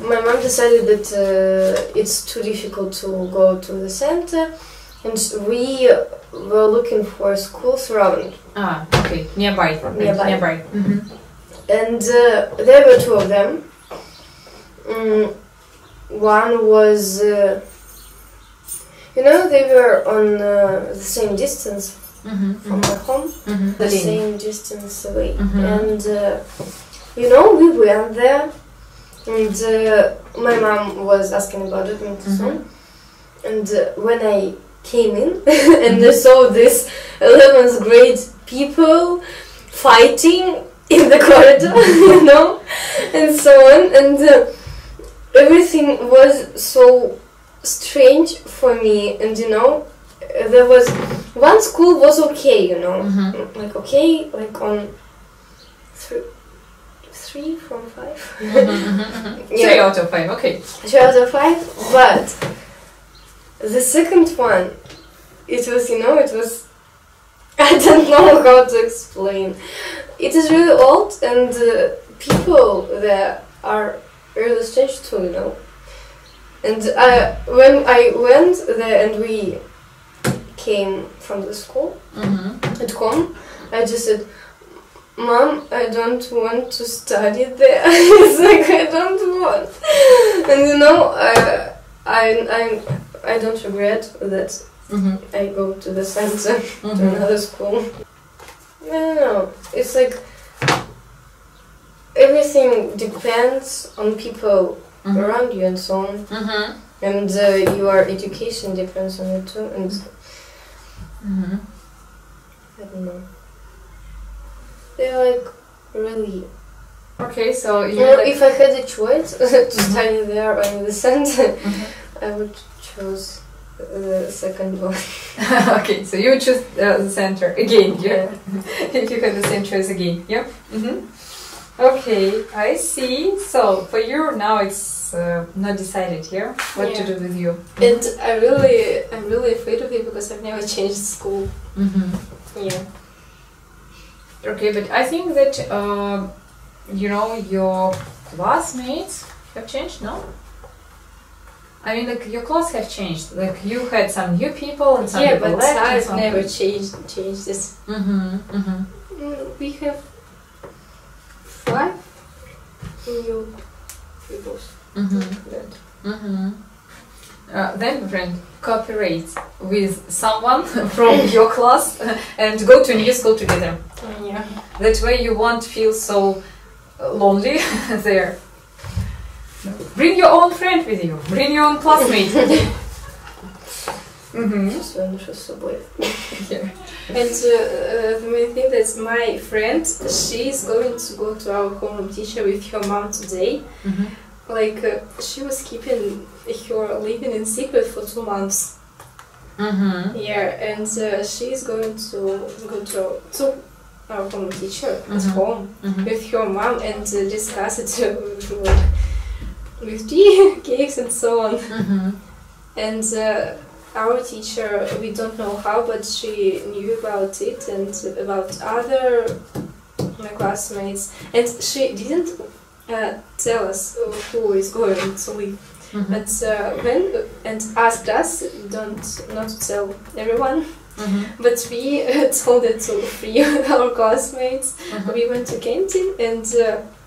my mom decided that it's too difficult to go to the center, and we were looking for schools around. Ah, okay, nearby. Mm-hmm. And there were two of them. One was, they were on the same distance from my home, the same distance away. And, we went there, and my mom was asking about it and so on. And when I came in and I saw this 11th grade people fighting in the corridor, and so on, and everything was so strange for me. And there was one school was okay, like okay, like on 3 from 5. 3 out of 5, okay. 3 out of 5, but the second one, it was, I don't know how to explain. It is really old, and people there are really strange too, And when I went there and we came from the school at home, I just said, "Mom, I don't want to study there." It's like I don't want, and I don't regret that I go to the center to another school. I don't know. It's like everything depends on people around you and so on, and your education depends on it too. And I don't know. They're like really. Okay, so if I had a choice to study there or in the center, I would choose the second one. Okay, so you would choose the center again, yeah? If you had the same choice again, yeah? Okay, I see. So for you now it's not decided here what to do with you. And I'm really afraid of it because I've never changed school. Yeah. Okay, but I think that your classmates have changed, no? I mean, like your class have changed. Like you had some new people and some people left. Yeah, but I've never changed this. We have 5 new people. Then, friend, cooperate with someone from your class and go to a new school together. Yeah. That way you won't feel so lonely there. Bring your own friend with you. Bring your own classmate. Yeah. And the main thing is my friend, she's going to go to our homeroom teacher with her mom today. Like she was keeping her living in secret for 2 months. Yeah, and she's going to go to our homeroom teacher at home with her mom and discuss it with tea, cakes and so on. And our teacher, we don't know how, but she knew about it and about other my classmates, and she didn't tell us who is going to leave, but and asked us not to tell everyone. But we told it to 3 of our classmates. We went to canteen and